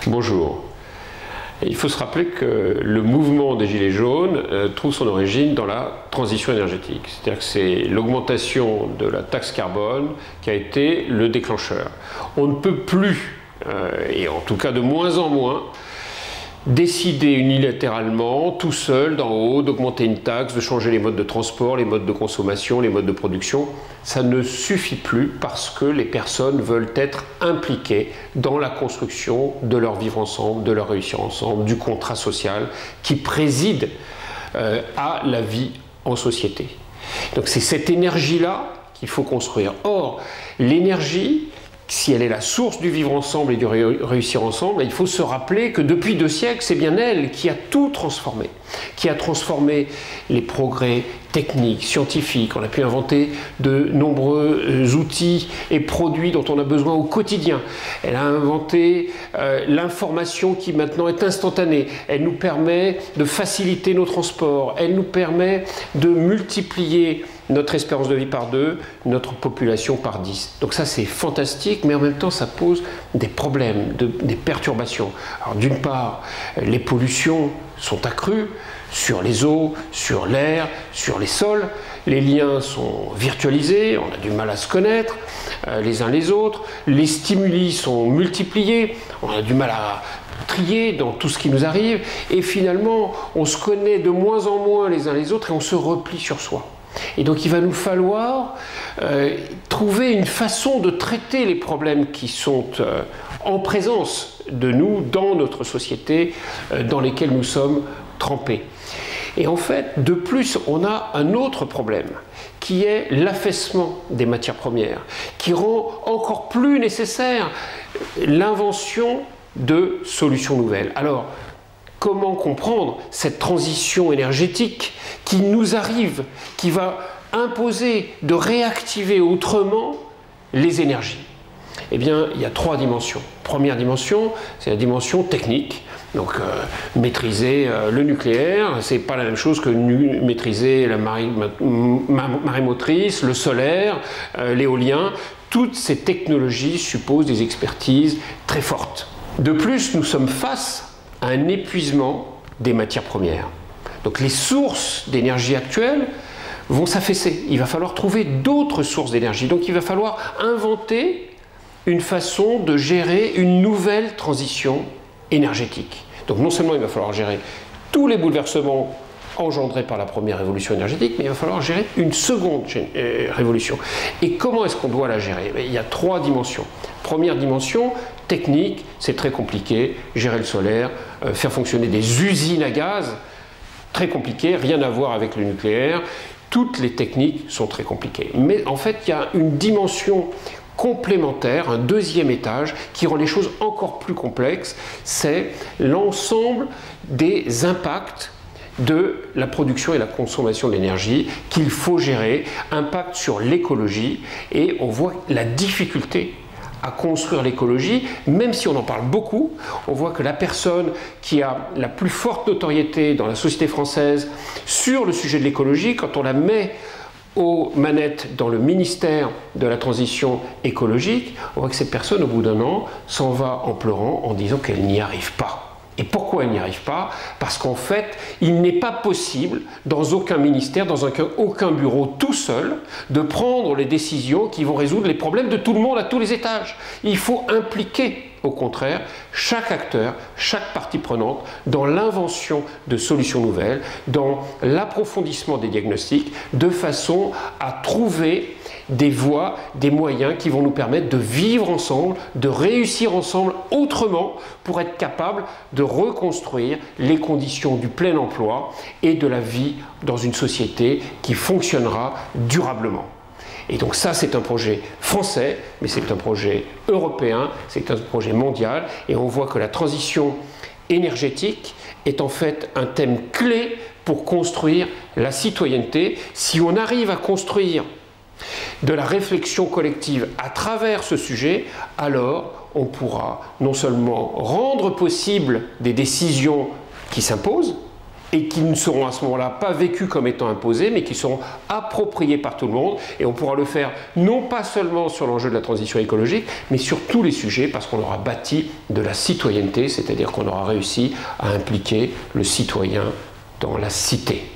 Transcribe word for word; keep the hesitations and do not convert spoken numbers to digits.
Bonjour. Il faut se rappeler que le mouvement des Gilets jaunes euh, trouve son origine dans la transition énergétique. C'est-à-dire que c'est l'augmentation de la taxe carbone qui a été le déclencheur. On ne peut plus, euh, et en tout cas de moins en moins, décider unilatéralement, tout seul, d'en haut, d'augmenter une taxe, de changer les modes de transport, les modes de consommation, les modes de production. Ça ne suffit plus parce que les personnes veulent être impliquées dans la construction de leur vivre ensemble, de leur réussir ensemble, du contrat social qui préside euh, à la vie en société. Donc c'est cette énergie-là qu'il faut construire. Or, l'énergie, si elle est la source du vivre ensemble et du réussir ensemble, il faut se rappeler que depuis deux siècles, c'est bien elle qui a tout transformé, qui a transformé les progrès techniques, scientifiques. On a pu inventer de nombreux outils et produits dont on a besoin au quotidien. Elle a inventé euh, l'information qui maintenant est instantanée. Elle nous permet de faciliter nos transports. Elle nous permet de multiplier notre espérance de vie par deux, notre population par dix. Donc ça c'est fantastique, mais en même temps ça pose des problèmes, de, des perturbations. Alors d'une part, les pollutions sont accrues sur les eaux, sur l'air, sur les sols. Les liens sont virtualisés, on a du mal à se connaître euh, les uns les autres. Les stimuli sont multipliés, on a du mal à trier dans tout ce qui nous arrive. Et finalement, on se connaît de moins en moins les uns les autres et on se replie sur soi. Et donc il va nous falloir euh, trouver une façon de traiter les problèmes qui sont euh, en présence de nous dans notre société, euh, dans lesquels nous sommes trempés. Et en fait, de plus, on a un autre problème, qui est l'affaissement des matières premières, qui rend encore plus nécessaire l'invention de solutions nouvelles. Alors, comment comprendre cette transition énergétique qui nous arrive, qui va imposer de réactiver autrement les énergies? Eh bien, il y a trois dimensions. Première dimension, c'est la dimension technique. Donc, euh, maîtriser euh, le nucléaire, c'est pas la même chose que nu maîtriser la marée, ma marée motrice, le solaire, euh, l'éolien. Toutes ces technologies supposent des expertises très fortes. De plus, nous sommes face à un épuisement des matières premières. Donc les sources d'énergie actuelles vont s'affaisser. Il va falloir trouver d'autres sources d'énergie. Donc il va falloir inventer une façon de gérer une nouvelle transition énergétique. Donc non seulement il va falloir gérer tous les bouleversements engendrés par la première révolution énergétique, mais il va falloir gérer une seconde révolution. Et comment est-ce qu'on doit la gérer? Il y a trois dimensions. Première dimension, technique, c'est très compliqué, gérer le solaire, euh, faire fonctionner des usines à gaz, très compliqué, rien à voir avec le nucléaire, toutes les techniques sont très compliquées. Mais en fait, il y a une dimension complémentaire, un deuxième étage, qui rend les choses encore plus complexes, c'est l'ensemble des impacts de la production et la consommation de l'énergie qu'il faut gérer, impact sur l'écologie, et on voit la difficulté à construire l'écologie, même si on en parle beaucoup. On voit que la personne qui a la plus forte notoriété dans la société française sur le sujet de l'écologie, quand on la met aux manettes dans le ministère de la transition écologique, on voit que cette personne, au bout d'un an, s'en va en pleurant en disant qu'elle n'y arrive pas. Et pourquoi elle n'y arrive pas? Parce qu'en fait, il n'est pas possible, dans aucun ministère, dans aucun bureau, tout seul, de prendre les décisions qui vont résoudre les problèmes de tout le monde à tous les étages. Il faut impliquer, au contraire, chaque acteur, chaque partie prenante, dans l'invention de solutions nouvelles, dans l'approfondissement des diagnostics, de façon à trouver des voies, des moyens qui vont nous permettre de vivre ensemble, de réussir ensemble autrement pour être capable de reconstruire les conditions du plein emploi et de la vie dans une société qui fonctionnera durablement. Et donc ça, c'est un projet français, mais c'est un projet européen, c'est un projet mondial, et on voit que la transition énergétique est en fait un thème clé pour construire la citoyenneté. Si on arrive à construire de la réflexion collective à travers ce sujet, alors on pourra non seulement rendre possible des décisions qui s'imposent, et qui ne seront à ce moment-là pas vécus comme étant imposés, mais qui seront appropriés par tout le monde. Et on pourra le faire non pas seulement sur l'enjeu de la transition écologique, mais sur tous les sujets, parce qu'on aura bâti de la citoyenneté, c'est-à-dire qu'on aura réussi à impliquer le citoyen dans la cité.